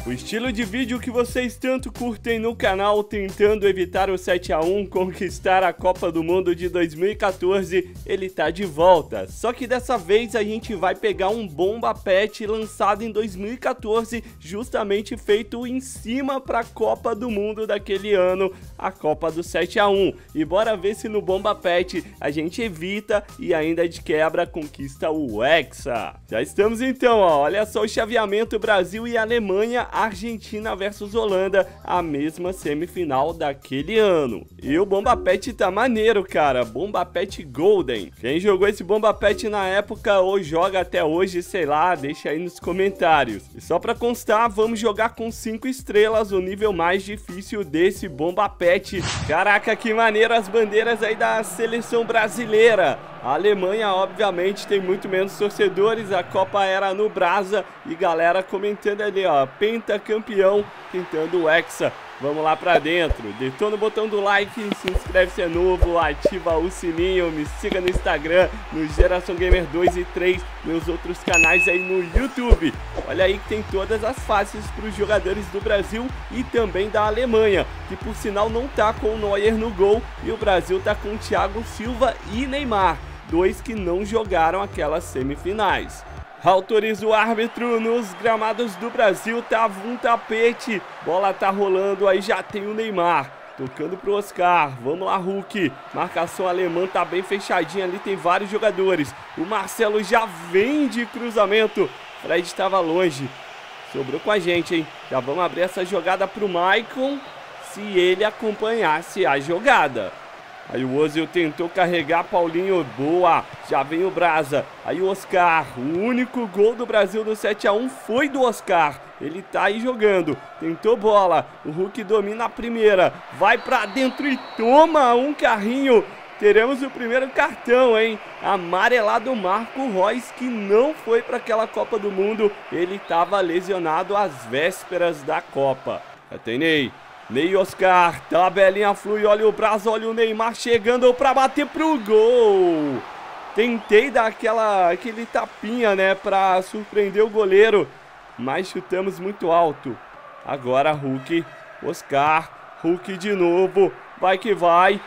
O estilo de vídeo que vocês tanto curtem no canal, tentando evitar o 7-1, conquistar a Copa do Mundo de 2014, ele tá de volta. Só que dessa vez a gente vai pegar um Bomba Pet lançado em 2014, justamente feito em cima pra Copa do Mundo daquele ano, a Copa do 7-1. E bora ver se no Bomba Pet a gente evita e ainda de quebra conquista o Hexa. Já estamos então, ó, olha só o chaveamento: Brasil e Alemanha, Argentina versus Holanda, a mesma semifinal daquele ano. E o Bomba Pet tá maneiro, cara, Bomba Pet Golden. Quem jogou esse Bomba Pet na época ou joga até hoje, sei lá, deixa aí nos comentários. E só pra constar, vamos jogar com 5 estrelas, o nível mais difícil desse Bomba Pet. Caraca, que maneiro as bandeiras aí da seleção brasileira. A Alemanha, obviamente, tem muito menos torcedores, a Copa era no Brasa e galera comentando ali, ó, pentacampeão, tentando o Hexa. Vamos lá pra dentro, detona o botão do like, se inscreve se é novo, ativa o sininho, me siga no Instagram, no Geração Gamer 2 e 3, meus outros canais aí no YouTube. Olha aí que tem todas as faces para os jogadores do Brasil e também da Alemanha, que por sinal não tá com o Neuer no gol, e o Brasil tá com o Thiago Silva e Neymar, dois que não jogaram aquelas semifinais. Autoriza o árbitro, nos gramados do Brasil tava um tapete, bola tá rolando, aí já tem o Neymar, tocando pro Oscar, vamos lá Hulk, marcação alemã tá bem fechadinha ali, tem vários jogadores, o Marcelo já vem de cruzamento, Fred estava longe, sobrou com a gente, hein, já vamos abrir essa jogada pro Maicon, se ele acompanhasse a jogada. Aí o Ozil tentou carregar, Paulinho, boa, já vem o Brasa, aí o Oscar, o único gol do Brasil no 7-1 foi do Oscar, ele tá aí jogando, tentou bola, o Hulk domina a primeira, vai pra dentro e toma um carrinho, teremos o primeiro cartão, hein, amarelado Marco Reus, que não foi para aquela Copa do Mundo, ele tava lesionado às vésperas da Copa. Já tem Ney. Ney e Oscar, tabelinha flui, olha o Brasa, olha o Neymar chegando pra bater pro gol. Tentei dar aquele tapinha, né, pra surpreender o goleiro, mas chutamos muito alto. Agora Hulk, Oscar, Hulk de novo, vai que vai,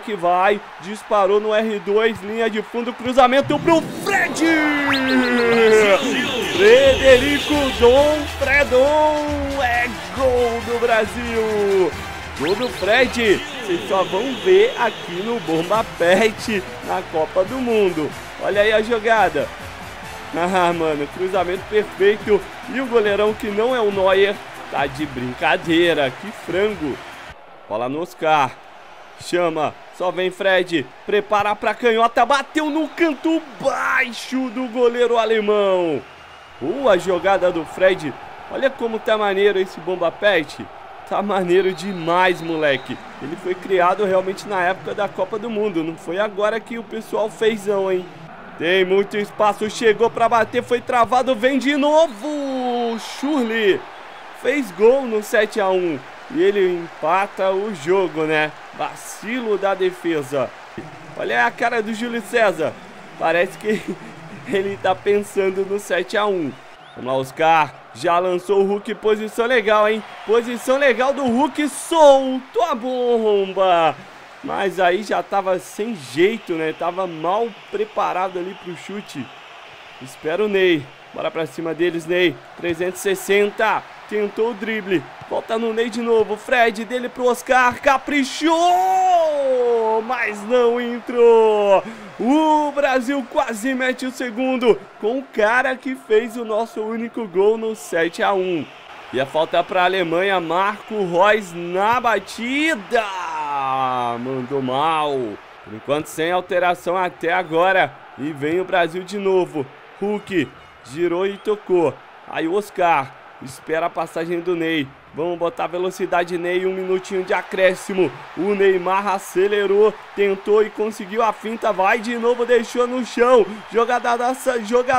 disparou no R2, linha de fundo, cruzamento pro Fred! Frederico Dom Fredon, é gol do Brasil! Gol do Fred, vocês só vão ver aqui no Bomba Pet na Copa do Mundo. Olha aí a jogada. Ah, mano, cruzamento perfeito. E o goleirão, que não é o Neuer, tá de brincadeira, que frango. Bola no Oscar, chama, só vem Fred, prepara pra canhota, bateu no canto baixo do goleiro alemão. A jogada do Fred, olha como tá maneiro esse Bomba Pet, tá maneiro demais, moleque. Ele foi criado realmente na época da Copa do Mundo, não foi agora que o pessoal fez não, hein. Tem muito espaço, chegou pra bater, foi travado, vem de novo, Schürrle fez gol no 7-1 e ele empata o jogo, né, vacilo da defesa. Olha a cara do Júlio César, parece que ele tá pensando no 7-1. Vamos lá, Oscar, já lançou o Hulk, posição legal, hein, posição legal do Hulk, soltou a bomba, mas aí já tava sem jeito, né, tava mal preparado ali pro chute. Espera o Ney, bora pra cima deles, Ney, 360, tentou o drible, volta no Ney de novo, Fred, dele pro Oscar, caprichou, mas não entrou. O Brasil quase mete o segundo com o cara que fez o nosso único gol no 7-1. E a falta para a Alemanha, Marco Reus na batida, mandou mal. Por enquanto sem alteração até agora. E vem o Brasil de novo, Hulk girou e tocou, aí o Oscar espera a passagem do Ney, vamos botar velocidade Ney, 1 minutinho de acréscimo, o Neymar acelerou, tentou e conseguiu a finta, vai de novo, deixou no chão, jogadaça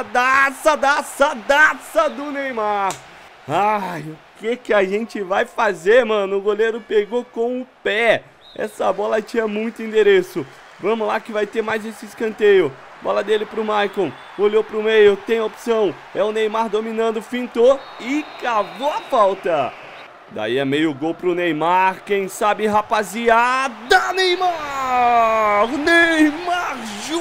do Neymar. Ai, o que a gente vai fazer, mano? O goleiro pegou com o pé, essa bola tinha muito endereço. Vamos lá que vai ter mais esse escanteio. Bola dele pro Maicon. Olhou pro meio, tem opção. É o Neymar dominando, fintou e cavou a falta. Daí é meio gol pro Neymar. Quem sabe, rapaziada? Neymar! Neymar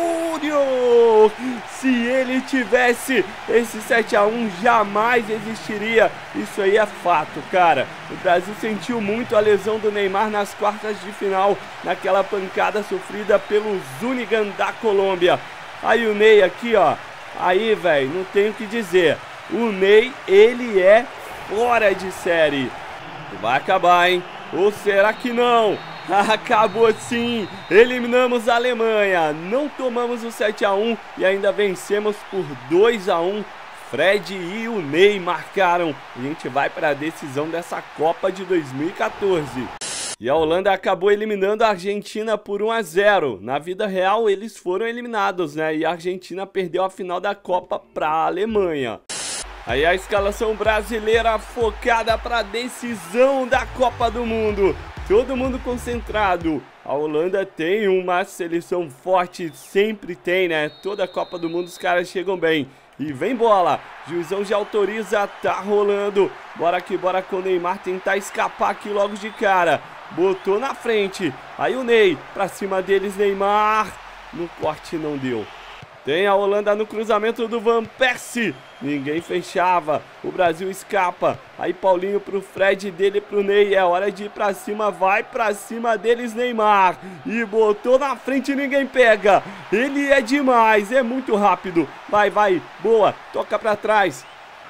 Júnior! Se ele tivesse esse 7-1, jamais existiria. Isso aí é fato, cara. O Brasil sentiu muito a lesão do Neymar nas quartas de final, naquela pancada sofrida pelo Zunigan da Colômbia. Aí o Ney aqui, ó. Aí, velho, não tenho o que dizer. O Ney, ele é fora de série. Vai acabar, hein? Ou será que não? Acabou sim! Eliminamos a Alemanha. Não tomamos o 7-1 e ainda vencemos por 2-1. Fred e o Ney marcaram. A gente vai para a decisão dessa Copa de 2014. E a Holanda acabou eliminando a Argentina por 1-0. Na vida real, eles foram eliminados, né? E a Argentina perdeu a final da Copa para a Alemanha. Aí a escalação brasileira focada para a decisão da Copa do Mundo. Todo mundo concentrado. A Holanda tem uma seleção forte, sempre tem, né? Toda a Copa do Mundo os caras chegam bem. E vem bola, juizão já autoriza, tá rolando. Bora que bora com o Neymar tentar escapar aqui logo de cara. Botou na frente, aí o Ney, pra cima deles Neymar. No corte não deu. Tem a Holanda no cruzamento do Van Persie. Ninguém fechava. O Brasil escapa. Aí Paulinho pro Fred, dele pro Ney. É hora de ir pra cima. Vai pra cima deles Neymar. E botou na frente, ninguém pega. Ele é demais. É muito rápido. Vai, vai. Boa. Toca pra trás.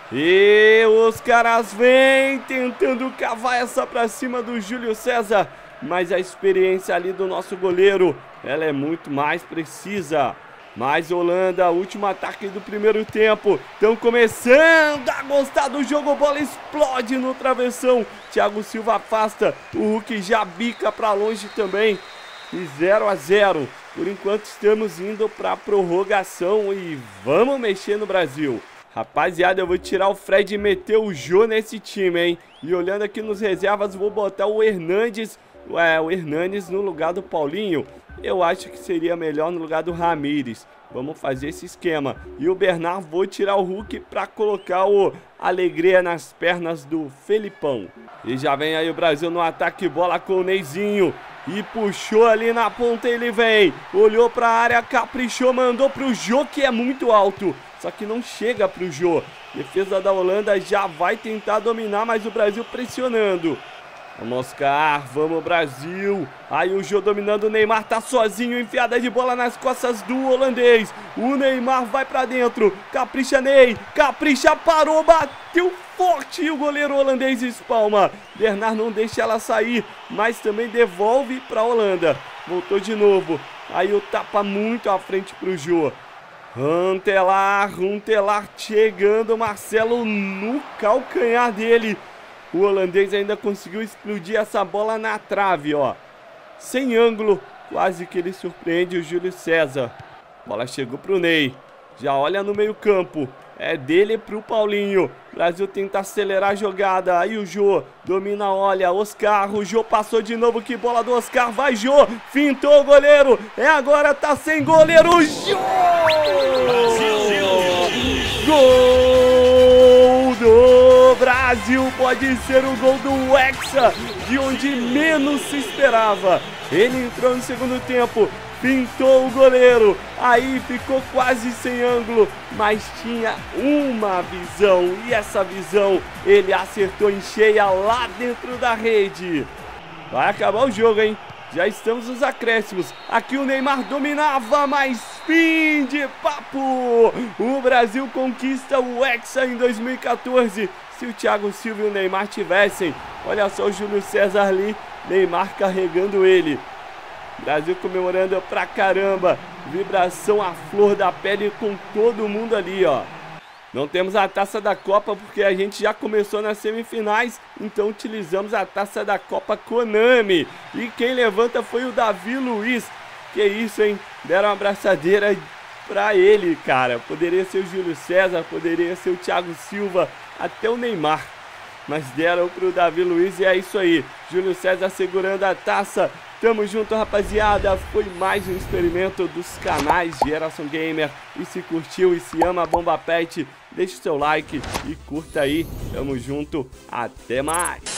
E os caras vêm tentando cavar essa pra cima do Júlio César. Mas a experiência ali do nosso goleiro, ela é muito mais precisa. Mais Holanda, último ataque do primeiro tempo. Estão começando a gostar do jogo. Bola explode no travessão. Thiago Silva afasta. O Hulk já bica para longe também. E 0-0. Por enquanto estamos indo para a prorrogação. E vamos mexer no Brasil. Rapaziada, eu vou tirar o Fred e meter o Jô nesse time, hein? E olhando aqui nos reservas, vou botar o Hernandes. O Hernanes no lugar do Paulinho. Eu acho que seria melhor no lugar do Ramires. Vamos fazer esse esquema. E o Bernard, vou tirar o Hulk para colocar o Alegria nas pernas do Felipão. E já vem aí o Brasil no ataque, bola com o Neizinho. E puxou ali na ponta, ele vem. Olhou para a área, caprichou, mandou para o Jô, que é muito alto. Só que não chega para o Jô. Defesa da Holanda já vai tentar dominar, mas o Brasil pressionando. Vamos, Oscar, vamos Brasil. Aí o Jô dominando, o Neymar tá sozinho, enfiada de bola nas costas do holandês. O Neymar vai pra dentro, capricha Ney, capricha, parou, bateu forte e o goleiro holandês espalma. Bernard não deixa ela sair, mas também devolve pra Holanda. Voltou de novo, aí o tapa muito à frente pro Jô. Huntelaar chegando, Marcelo no calcanhar dele. O holandês ainda conseguiu explodir essa bola na trave, ó. Sem ângulo, quase que ele surpreende o Júlio César. Bola chegou pro Ney. Já olha no meio campo. É dele pro Paulinho. Brasil tenta acelerar a jogada. Aí o Jô domina, olha. Oscar, o Jô passou de novo. Que bola do Oscar. Vai, Jô. Fintou o goleiro. É agora, tá sem goleiro. Jô! Gol do Brasil. Pode ser o gol do Hexa, de onde menos se esperava. Ele entrou no segundo tempo, pintou o goleiro, aí ficou quase sem ângulo, mas tinha uma visão, e essa visão ele acertou em cheia lá dentro da rede. Vai acabar o jogo, hein? Já estamos nos acréscimos. Aqui o Neymar dominava, mas fim de papo. O Brasil conquista o Hexa em 2014. Se o Thiago Silva e o Neymar tivessem, olha só o Júlio César ali, Neymar carregando ele. Brasil comemorando pra caramba. Vibração à flor da pele com todo mundo ali, ó. Não temos a taça da Copa porque a gente já começou nas semifinais, então utilizamos a taça da Copa Konami. E quem levanta foi o Davi Luiz. Que isso, hein? Deram uma abraçadeira pra ele, cara. Poderia ser o Júlio César, poderia ser o Thiago Silva, até o Neymar. mas deram pro Davi Luiz e é isso aí. Júlio César segurando a taça. Tamo junto, rapaziada. Foi mais um experimento dos canais Geração Gamer. E se curtiu e se ama a Bomba Pet, deixa o seu like e curta aí. Tamo junto. Até mais.